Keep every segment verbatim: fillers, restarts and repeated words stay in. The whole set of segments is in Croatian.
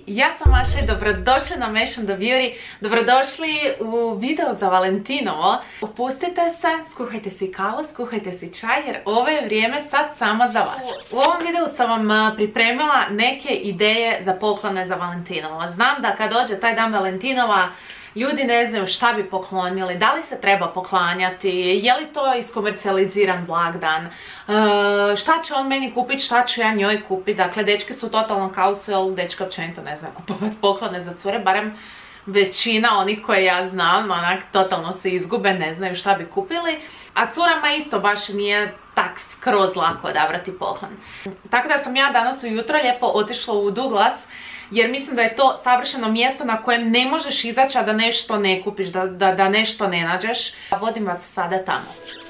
ja sam Maša i dobrodošli na Mash the Beauty. Dobrodošli u video za Valentinovo. Opustite se, skuhajte si kavu, skuhajte si čaj jer ovo je vrijeme sad samo za vas. U ovom videu sam vam pripremila neke ideje za poklone za Valentinovo. Znam da kad dođe taj dan Valentinova ljudi ne znaju šta bi poklonili, da li se treba poklanjati, je li to iskomercijaliziran blagdan, e, šta će on meni kupiti, šta ću ja njoj kupiti. Dakle, dečki su totalno kaosu, jer dečki općenito ne znaju kupovati poklone za cure, barem većina onih koje ja znam, onak totalno se izgube, ne znaju šta bi kupili. A curama isto baš nije tak skroz lako odabrati poklon. Tako da sam ja danas ujutro lijepo otišla u Douglas, jer mislim da je to savršeno mjesto na kojem ne možeš izaći, a da nešto ne kupiš, da, da, da nešto ne nađeš. Vodim vas sada tamo.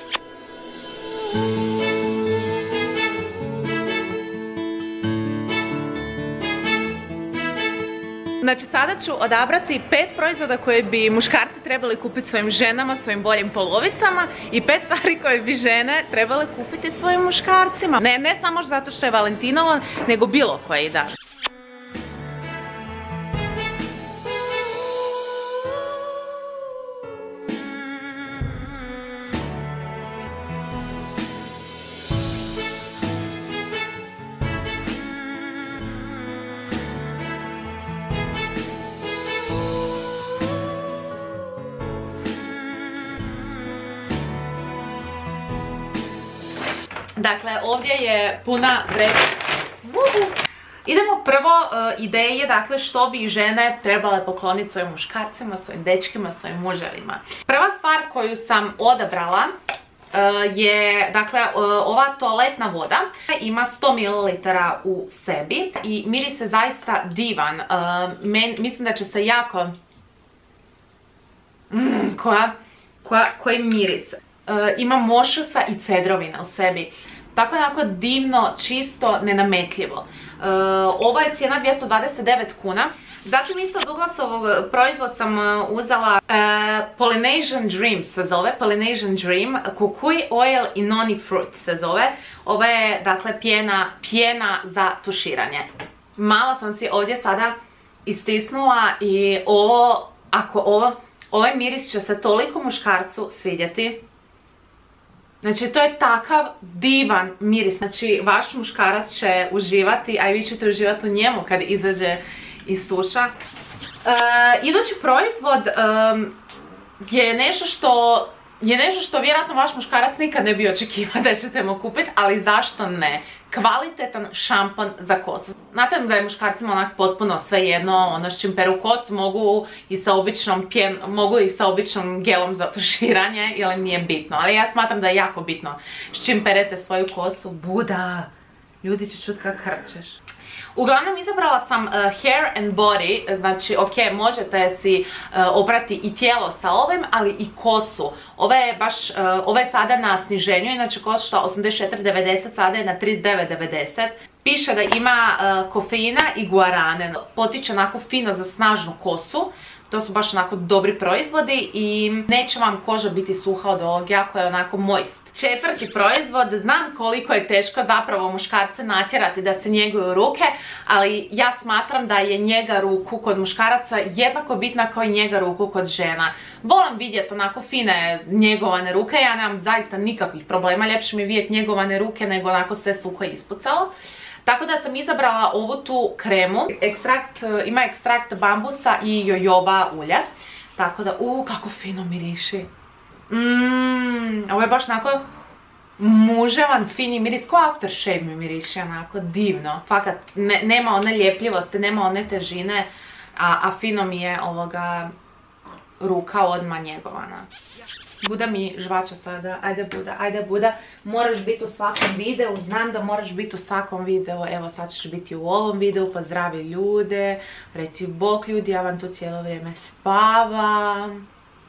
Znači, sada ću odabrati pet proizvoda koje bi muškarci trebali kupiti svojim ženama, svojim boljim polovicama i pet stvari koje bi žene trebale kupiti svojim muškarcima. Ne, ne samo zato što je Valentinovo, nego bilo koji dan. Dakle, ovdje je puna vreća. Idemo prvo uh, ideje, dakle, što bi žene trebale pokloniti svojim muškarcima, svojim dečkima, svojim muževima. Prva stvar koju sam odabrala uh, je, dakle, uh, ova toaletna voda. Ima sto mililitara u sebi i miris je zaista divan. Uh, men, mislim da će se jako... Mm, koja, koja, koji miris. Uh, ima mošusa i cedrovina u sebi. Tako onako divno, čisto, nenametljivo. Uh, ovo je cijena dvjesto dvadeset devet kuna. Zatim isto Douglasovog proizvod sam uh, uzela uh, Polynesian Dream se zove. Polynesian Dream. Kukui Oil i Noni Fruit se zove. Ovo je, dakle, pjena, pjena za tuširanje. Malo sam si ovdje sada istisnula i ovo, ako ovo, ovaj miris će se toliko muškarcu svidjeti. Znači, to je takav divan miris. Znači, vaš muškarac će uživati, a i vi ćete uživati u njemu kad izađe iz tuša. E, idući proizvod um, je nešto što je nešto što vjerojatno vaš muškarac nikad ne bi očekivao da ćete mu kupiti, ali zašto ne? Kvalitetan šampon za kosu. Znate da je muškarcima onak potpuno svejedno, ono s čim peru kosu, mogu i sa običnom pjen, mogu i sa običnom gelom za tuširanje, ili nije bitno. Ali ja smatram da je jako bitno s čim perete svoju kosu. Buda, ljudi će čut kak hrčeš. Uglavnom, izabrala sam uh, Hair and Body, znači, ok, možete si uh, oprati i tijelo sa ovim, ali i kosu. Ovo je baš, uh, ovo je sada na sniženju, inače košta osamdeset četiri devedeset, sada je na trideset devet devedeset. Piše da ima uh, kofeina i guarane, potiče onako fino za snažnu kosu. To su baš onako dobri proizvodi i neće vam koža biti suha od ovog, jako je onako moist. Četvrti proizvod, znam koliko je teško zapravo muškarce natjerati da se njeguju ruke, ali ja smatram da je njega ruku kod muškaraca jednako bitna kao i njega ruku kod žena. Volim vidjeti onako fine njegovane ruke, ja nemam zaista nikakvih problema, ljepše mi vidjeti njegovane ruke nego onako sve suho ispucalo. Tako da sam izabrala ovu tu kremu. Ekstrakt, ima ekstrakt bambusa i jojoba ulja. Tako da, uuu, kako fino miriši. Mmm, ovo je baš onako muževan, fini miris, ko aftershave mi miriši, onako divno. Fakat, ne, nema one ljepljivosti, nema one težine, a, a fino mi je ovoga ruka odmah njegovana. Buda mi žvača sada, ajde Buda, ajde Buda, moraš biti u svakom videu, znam da moraš biti u svakom videu, evo sad ćeš biti u ovom videu, pozdravi ljude, reci bok ljudi, ja vam tu cijelo vrijeme spavam.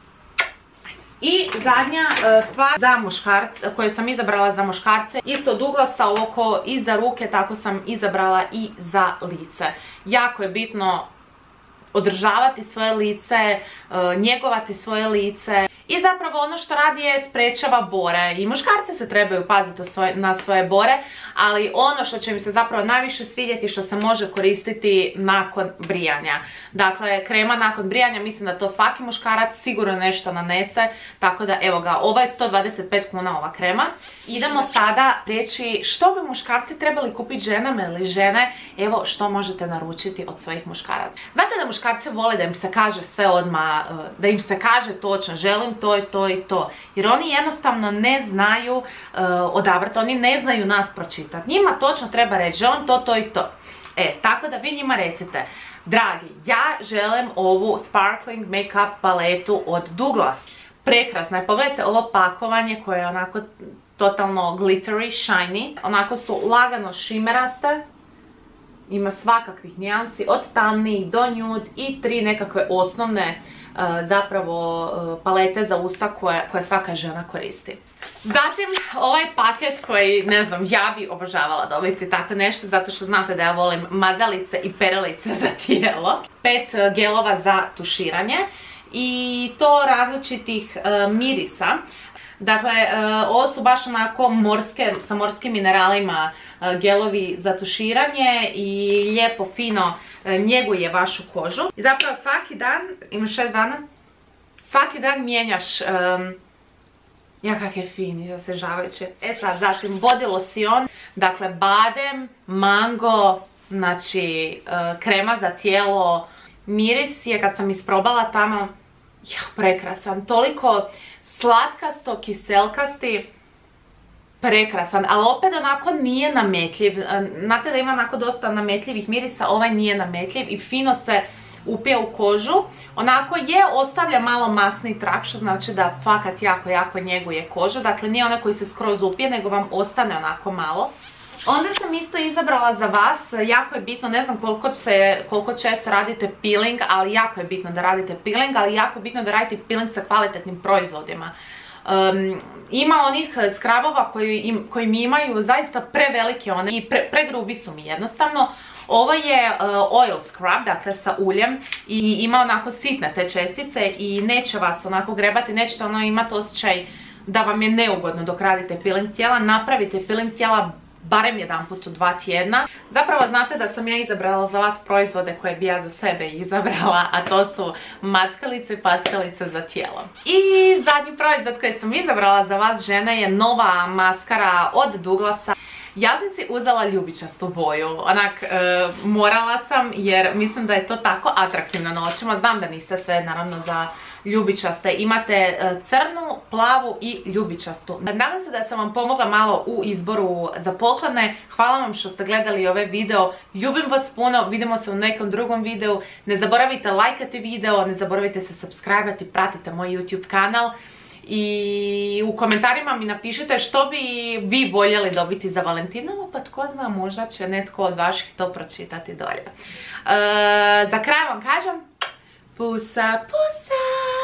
I zadnja uh, stvar za muškarce, koju sam izabrala za muškarce, isto Douglasa, oko i za ruke, tako sam izabrala i za lice. Jako je bitno održavati svoje lice, njegovati svoje lice. I zapravo ono što radi je sprečava bore. I muškarci se trebaju paziti na svoje bore, ali ono što će mi se zapravo najviše svidjeti, što se može koristiti nakon brijanja. Dakle, krema nakon brijanja, mislim da to svaki muškarac sigurno nešto nanese, tako da evo ga, ova je sto dvadeset pet kuna ova krema. Idemo sada prijeći što bi muškarci trebali kupiti ženama ili žene, evo što možete naručiti od svojih muškaraca. Znate da muškarci vole da im se kaže sve odmah, da im se kaže točno, želim to i to i to, jer oni jednostavno ne znaju uh, odabrati, oni ne znaju nas pročitati. Njima točno treba reći, želim to, to i to. E, tako da vi njima recite, dragi, ja želim ovu Sparkling Makeup paletu od Douglas. Prekrasna je, pogledajte ovo pakovanje koje je onako totalno glittery, shiny. Onako su lagano šimeraste. Ima svakakvih nijansi, od tamnijih do nude i tri nekakve osnovne uh, zapravo uh, palete za usta koje, koje svaka žena koristi. Zatim ovaj paket koji, ne znam, ja bi obožavala dobiti tako nešto, zato što znate da ja volim mazalice i perilice za tijelo. Pet uh, gelova za tuširanje i to različitih uh, mirisa. Dakle, ovo su baš onako morske, sa morskim mineralima gelovi za tuširanje i lijepo fino njeguje vašu kožu. I zapravo svaki dan, imaš šest dana, svaki dan mijenjaš, um, ja kak je fin, osvježavajući. E sad, zatim body lotion, dakle badem, mango, znači krema za tijelo. Miris je kad sam isprobala tamo, ja, prekrasan, toliko slatkasto, kiselkasti, prekrasan, ali opet onako nije nametljiv. Znate da ima onako dosta nametljivih mirisa, ovaj nije nametljiv i fino se upije u kožu. Onako je, ostavlja malo masni trak, što znači da fakat jako, jako njeguje kožu. Dakle, nije onaj koji se skroz upije, nego vam ostane onako malo. Onda sam isto izabrala za vas, jako je bitno, ne znam koliko, se, koliko često radite peeling, ali jako je bitno da radite peeling, ali jako je bitno da radite peeling sa kvalitetnim proizvodima. Um, ima onih skrabova koji, im, koji mi imaju zaista prevelike one i pre, pregrubi su mi jednostavno. Ovo je uh, oil scrub, dakle sa uljem i ima onako sitne te čestice i neće vas onako grebati, nećete ono imati osjećaj da vam je neugodno dok radite peeling tijela. Napravite peeling tijela barem jedan put u dva tjedna. Zapravo znate da sam ja izabrala za vas proizvode koje bi ja za sebe izabrala, a to su mackalice i packalice za tijelo. I zadnji proizvod koji sam izabrala za vas žene je nova maskara od Douglasa. Ja sam si uzela ljubičastu boju, onak e, morala sam jer mislim da je to tako atraktivno na očima. Znam da niste sve naravno za ljubičaste, imate crnu, plavu i ljubičastu. Nadam se da sam vam pomogla malo u izboru za poklone. Hvala vam što ste gledali ovaj video, ljubim vas puno, vidimo se u nekom drugom videu. Ne zaboravite lajkati video, ne zaboravite se subscribe-ati, pratite moj YouTube kanal. I u komentarima mi napišite što bi vi voljeli dobiti za Valentinovo, pa tko zna, možda će netko od vaših to pročitati dolje. E, za kraj vam kažem, pusa, pusa!